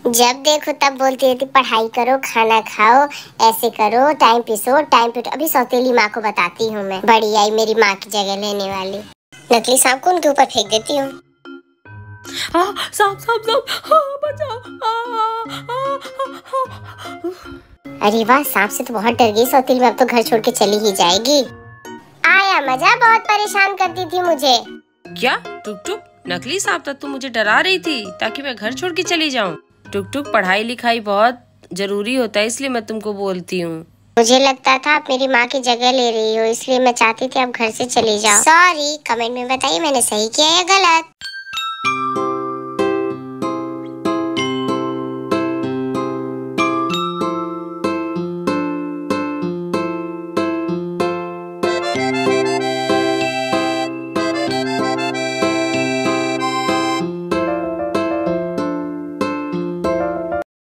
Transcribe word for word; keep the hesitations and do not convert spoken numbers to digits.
जब देखो तब बोलती रहती पढ़ाई करो, खाना खाओ, ऐसे करो, टाइम पे सो, टाइम पे। अभी सौतेली माँ को बताती हूँ मैं, बड़ी आई मेरी माँ की जगह लेने वाली। नकली सांप को उनके ऊपर फेंक देती हूँ। सांप सांप सांप, बचाओ। अरे वाह, सांप से तो बहुत डर गई सौतेली माँ, अब तो घर छोड़ के चली ही जाएगी। आया मजा, बहुत परेशान करती थी मुझे। क्या टुक टुक, नकली सांप था, तू मुझे डरा रही थी ताकि मैं घर छोड़ के चली जाऊं। टुक टुक, पढ़ाई लिखाई बहुत जरूरी होता है, इसलिए मैं तुमको बोलती हूँ। मुझे लगता था आप मेरी माँ की जगह ले रही हो, इसलिए मैं चाहती थी आप घर से चली जाओ। सॉरी, कमेंट में बताइए मैंने सही किया या गलत।